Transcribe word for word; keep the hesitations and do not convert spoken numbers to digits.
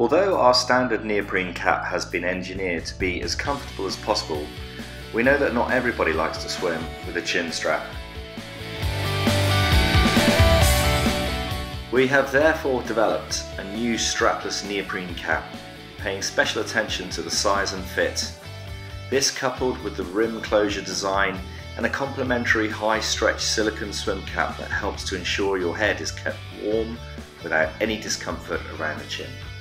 Although our standard neoprene cap has been engineered to be as comfortable as possible, we know that not everybody likes to swim with a chin strap. We have therefore developed a new strapless neoprene cap, paying special attention to the size and fit. This, coupled with the rim closure design and a complementary high stretch silicone swim cap that helps to ensure your head is kept warm without any discomfort around the chin.